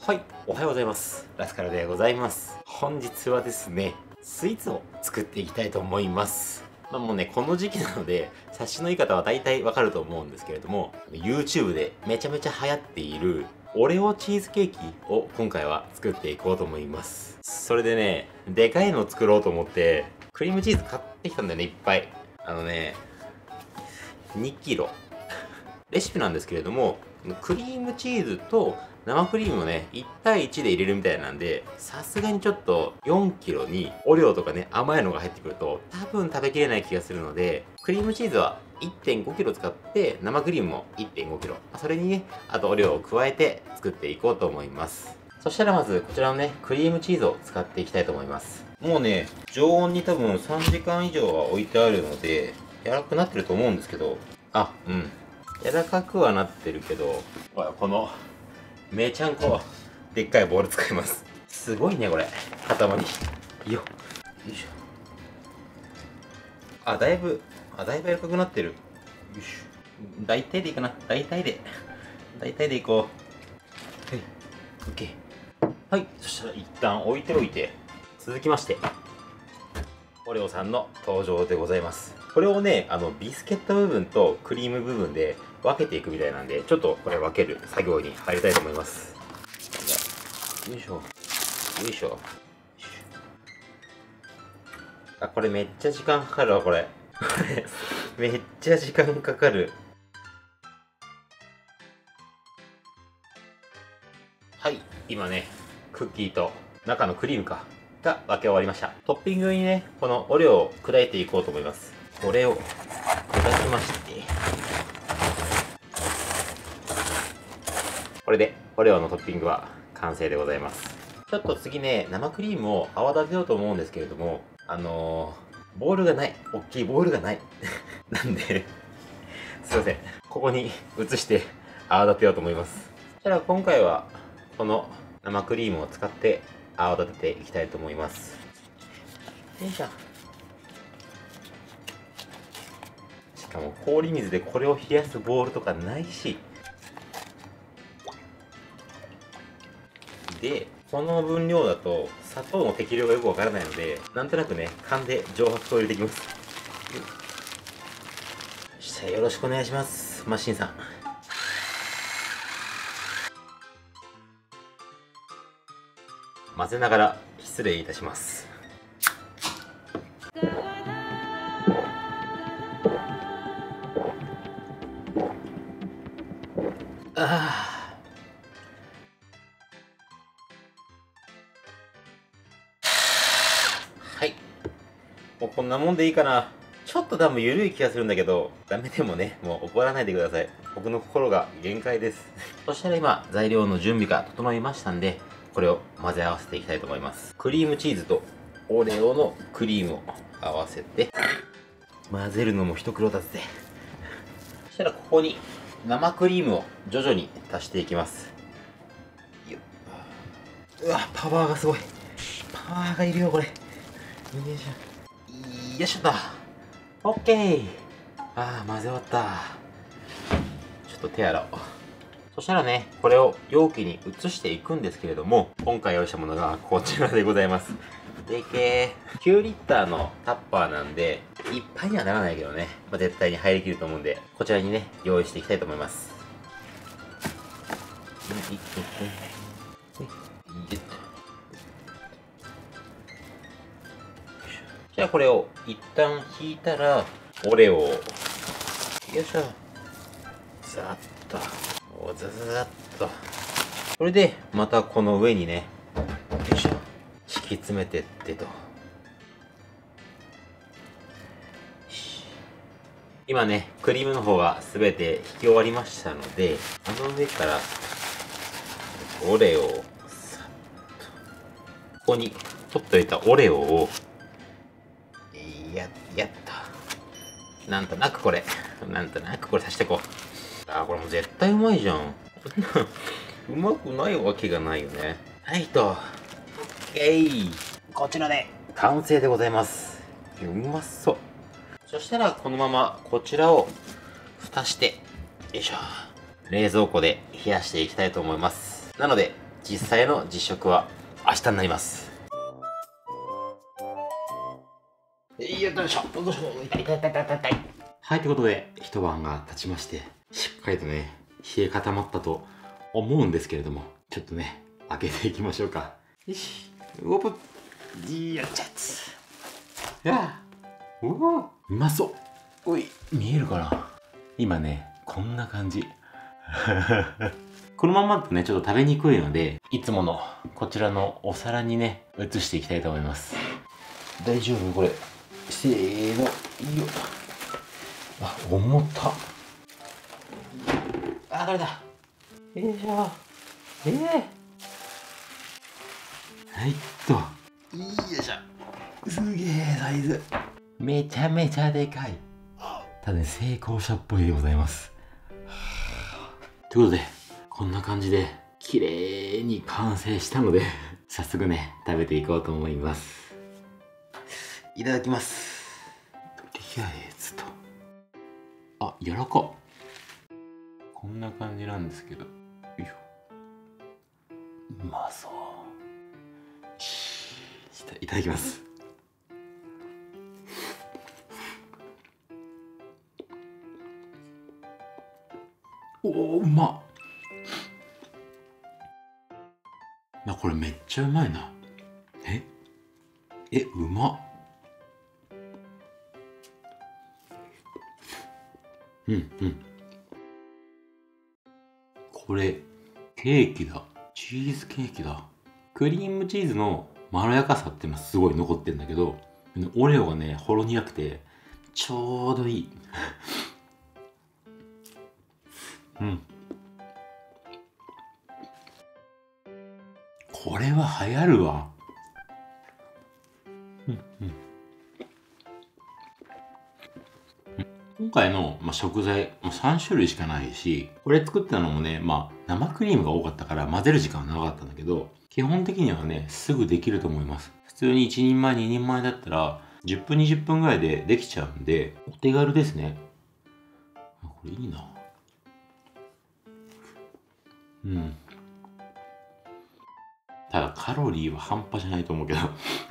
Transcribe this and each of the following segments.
はい、おはようございます。ラスカルでございます。本日はですね、スイーツを作っていきたいと思います。もうね、この時期なので、察しのいい方は大体わかると思うんですけれども、YouTube でめちゃめちゃ流行っているオレオチーズケーキを今回は作っていこうと思います。それでね、でかいのを作ろうと思って、クリームチーズ買ってきたんだよね、いっぱい。2キロ。レシピなんですけれども、クリームチーズと生クリームをね、1対1で入れるみたいなんで、さすがにちょっと4キロにオレオとかね、甘いのが入ってくると、多分食べきれない気がするので、クリームチーズは1.5キロ使って、生クリームも1.5キロ。それにね、あとオレオを加えて作っていこうと思います。そしたらまず、こちらのね、クリームチーズを使っていきたいと思います。もうね、常温に多分3時間以上は置いてあるので、柔らかくなってると思うんですけど、柔らかくはなってるけど、この、めちゃんこ、でっかいボール使います。すごいね、これ。塊。よいしょ。だいぶ柔らかくなってる。よいしょ。大体でいいかな。大体でいこう。はい。オッケー。はい。そしたら一旦置いておいて、続きまして、オレオさんの登場でございます。これをね、ビスケット部分とクリーム部分で分けていくみたいなんで、ちょっとこれ分ける作業に入りたいと思います。よいしょ。よいしょ。これめっちゃ時間かかるわ、これ。めっちゃ時間かかる。はい、今ね、クッキーと中のクリームが分け終わりました。トッピングにね、このオレオを砕いていこうと思います。これを砕きまして、これでオレオのトッピングは完成でございます。ちょっと次ね、生クリームを泡立てようと思うんですけれども、ボールがない。大きいボールがない。なんで、すいません。ここに移して泡立てようと思います。そしたら今回は、この生クリームを使って泡立てていきたいと思います。よいしょ。しかも氷水でこれを冷やすボールとかないし。で、この分量だと砂糖の適量がよくわからないので、なんとなくね、勘で蒸発を入れていきます。そしたらよろしくお願いします、マシンさん。混ぜながら失礼いたします。はい。もうこんなもんでいいかな。ちょっと多分緩い気がするんだけど、ダメでもね、もう怒らないでください。僕の心が限界です。そしたら今、材料の準備が整いましたんで、これを混ぜ合わせていきたいと思います。クリームチーズとオレオのクリームを合わせて、混ぜるのも一苦労だぜ。そしたらここに生クリームを徐々に足していきます。うわ、パワーがすごい。パワーがいるよ、これ。よいしょ。よいしょと。オッケー。混ぜ終わった。ちょっと手洗おう。そしたらね、これを容器に移していくんですけれども、今回用意したものがこちらでございます。でけー。9リッターのタッパーなんで、いっぱいにはならないけどね、絶対に入りきると思うんで、こちらにね、用意していきたいと思います。じゃあこれを一旦引いたら、オレオを、よいしょ。ざっと。ザザザっと。これで、またこの上にね、よいしょ。敷き詰めてってと。今ね、クリームの方が全て引き終わりましたので、あの上から、オレオを、さっと。ここに取っておいたオレオを、やっと。なんとなくこれさしていこう。これもう絶対うまいじゃん。うまくないわけがないよね。はいと。オッケー。こちらで完成でございます。うまそう。そしたらこのままこちらを蓋して、よいしょ。冷蔵庫で冷やしていきたいと思います。なので、 実際の実食は明日になります。よいしょ、どうしよう、痛い。はい、ということで一晩が経ちまして、しっかりとね冷え固まったと思うんですけれども、ちょっとね開けていきましょうか。よし、オープン。やっちゃつ。うわ、うまそう。おい、見えるかな。今ねこんな感じ。このままだとねちょっと食べにくいので、いつものこちらのお皿にね移していきたいと思います。大丈夫これ。せーの、よっ。あ、重た。あ、これだ。よいしょ。はいっと。よいしょ。すげえサイズ。めちゃめちゃでかい。ただね、成功者っぽいでございます。ということで、こんな感じで綺麗に完成したので早速ね、食べていこうと思います。いただきます。とりあえずと。あ、柔らか。こんな感じなんですけど。よいしょ。うまそう。いただきます。おお、うまっ。これめっちゃうまいな。うまっ。これケーキだ。チーズケーキだ。クリームチーズのまろやかさっていうのはすごい残ってるんだけど、オレオがねほろ苦くてちょうどいい。これは流行るわ。今回の、食材3種類しかないし、これ作ったのもね、生クリームが多かったから混ぜる時間は長かったんだけど、基本的にはねすぐできると思います。普通に1人前2人前だったら10分20分ぐらいでできちゃうんで、お手軽ですね。これいいな。ただカロリーは半端じゃないと思うけど。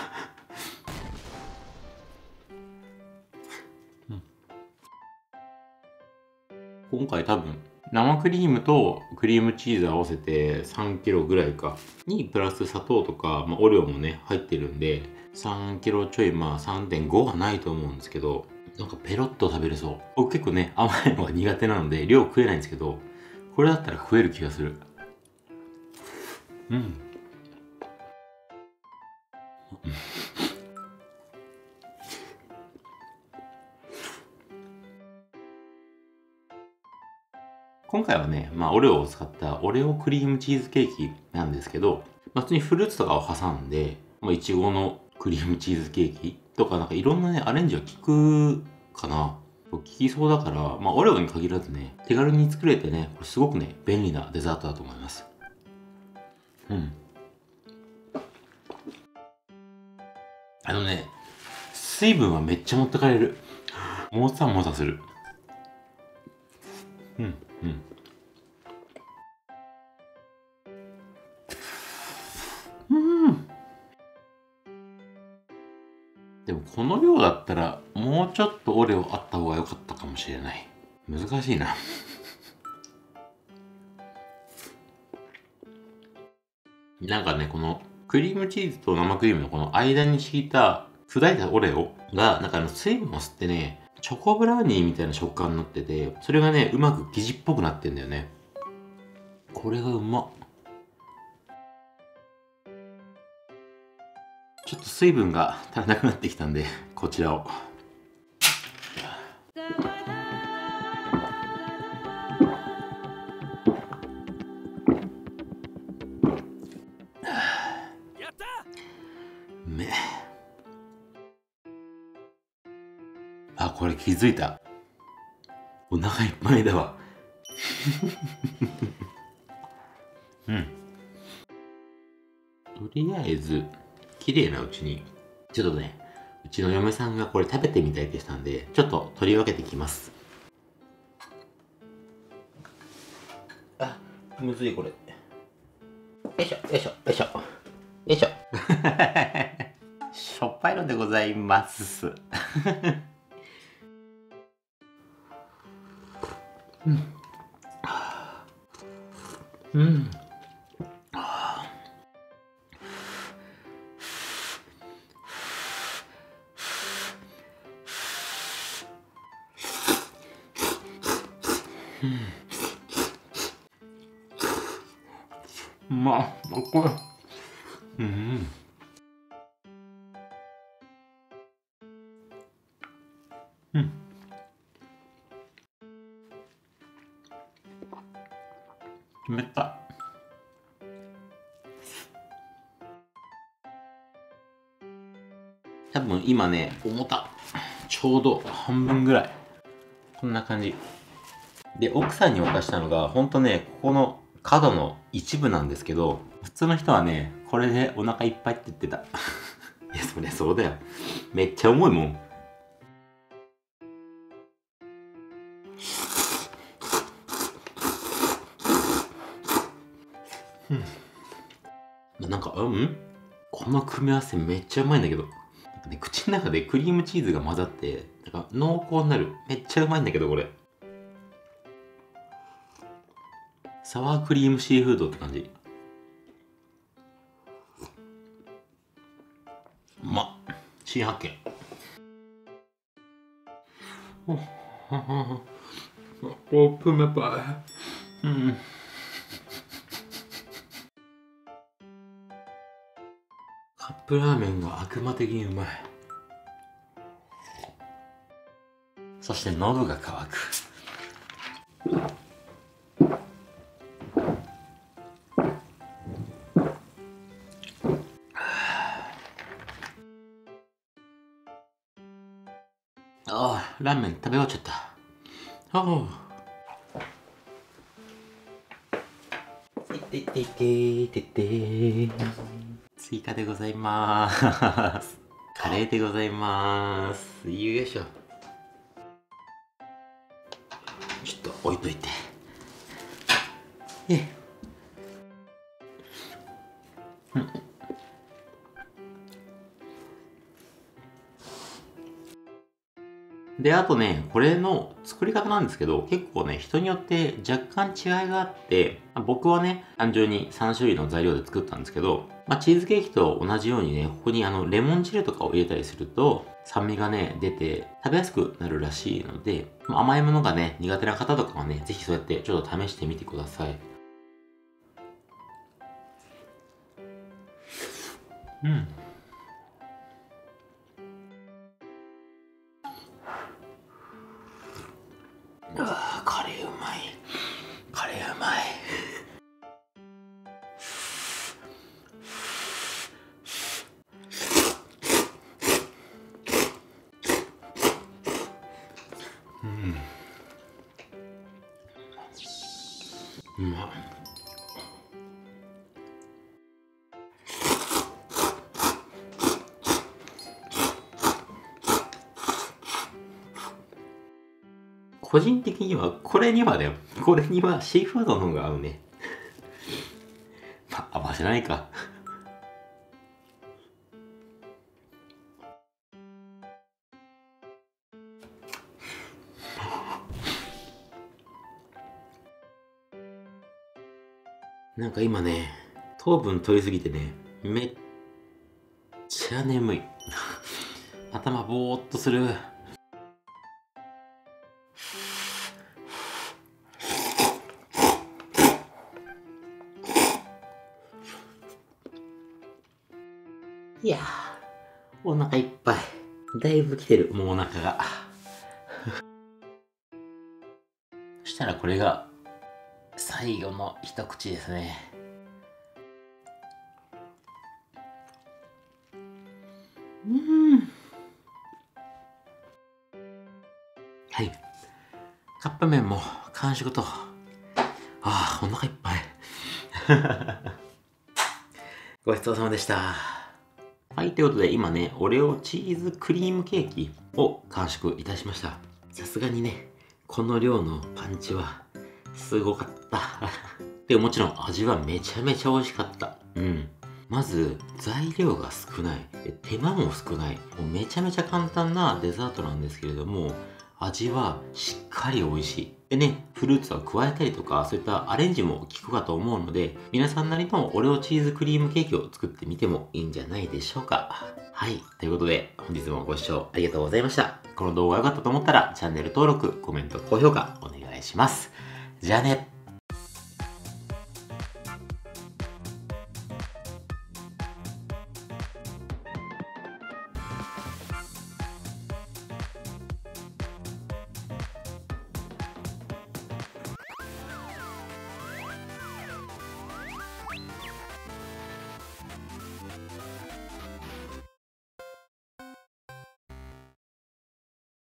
今回多分生クリームとクリームチーズ合わせて3キロぐらいかにプラス砂糖とか、オレオもね入ってるんで3キロちょい、3.5 はないと思うんですけど、なんかペロッと食べれそう。僕結構ね甘いのが苦手なので量食えないんですけど、これだったら食える気がする。今回はね、オレオを使ったオレオクリームチーズケーキなんですけど、普通にフルーツとかを挟んで、いちごのクリームチーズケーキとか、なんかいろんなね、アレンジは効くかな。効きそうだから、オレオに限らずね、手軽に作れてね、これすごくね、便利なデザートだと思います。水分はめっちゃ持ってかれる。もさもさする。でもこの量だったらもうちょっとオレオあった方が良かったかもしれない。難しいな。なんかね、このクリームチーズと生クリームのこの間に敷いた砕いたオレオがなんか水分を吸ってね、チョコブラウニーみたいな食感になってて、それがねうまく生地っぽくなってんだよね。これがうまっ。ちょっと水分が足らなくなってきたんで、こちらを。あ、これ気づいた。お腹いっぱいだわ。とりあえず綺麗なうちにちょっとね、うちの嫁さんがこれ食べてみたいってしたんで、ちょっと取り分けてきます。あ、むずいこれ。 よいしょよいしょよいしょよいしょしょっぱいのでございますうん。うまっ、これ。うん。うん。めった。多分今ね、重た。ちょうど半分ぐらい。こんな感じ。で、奥さんに渡したのが、ほんとね、ここの角の一部なんですけど、普通の人はね、これでお腹いっぱいって言ってた。いや、そりゃそうだよ。めっちゃ重いもん。なんか、この組み合わせめっちゃうまいんだけど。なんかね、口の中でクリームチーズが混ざって、なんか濃厚になる。めっちゃうまいんだけど、これ。サワークリームシーフードって感じ。うまっ。新発見。オープンメパイ。カップラーメンが悪魔的にうまい。そして喉が渇く。ああ、ラーメン食べ終わっちゃった。いててててて。追加でございます。カレーでございます。よいしょ。ちょっと置いといて。で、あとね、これの作り方なんですけど、結構ね、人によって若干違いがあって、僕はね、単純に3種類の材料で作ったんですけど、チーズケーキと同じようにね、ここにレモン汁とかを入れたりすると、酸味がね、出て食べやすくなるらしいので、甘いものがね、苦手な方とかはね、ぜひそうやってちょっと試してみてください。うん。カレーうまい。カレーうまい。うまっ。個人的には、これにはシーフードの方が合うね。合わせないか。なんか今ね、糖分取りすぎてね、めっちゃ眠い。頭ぼーっとする。いやー、お腹いっぱい。だいぶ来てる、もうお腹が。そしたらこれが最後の一口ですね。はい。カップ麺も完食と。お腹いっぱい。ごちそうさまでした。はい、ということで今ね、オレオチーズクリームケーキを完食いたしました。さすがにね、この量のパンチはすごかった。で、もちろん味はめちゃめちゃ美味しかった。うん。まず、材料が少ない。手間も少ない。もうめちゃめちゃ簡単なデザートなんですけれども、味はしっかり美味しい。でね、フルーツは加えたりとか、そういったアレンジも効くかと思うので、皆さんなりのオレオチーズクリームケーキを作ってみてもいいんじゃないでしょうか。はい。ということで、本日もご視聴ありがとうございました。この動画が良かったと思ったら、チャンネル登録、コメント、高評価お願いします。じゃあね。